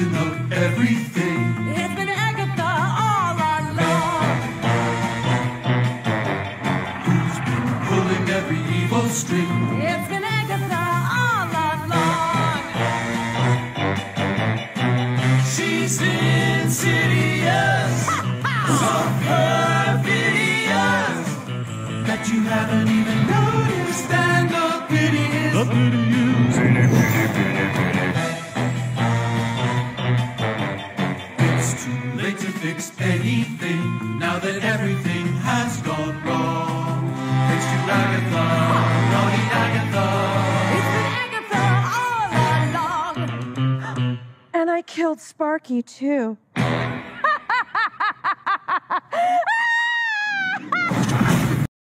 to know everything. It's been Agatha all along. Who's been pulling every evil string? It's been Agatha all along. She's insidious, so perfidious that you haven't even noticed. And the pity is, it's too late to fix anything now that everything has gone wrong. Thanks to Agatha, naughty Agatha. It's been Agatha all along. And I killed Sparky, too.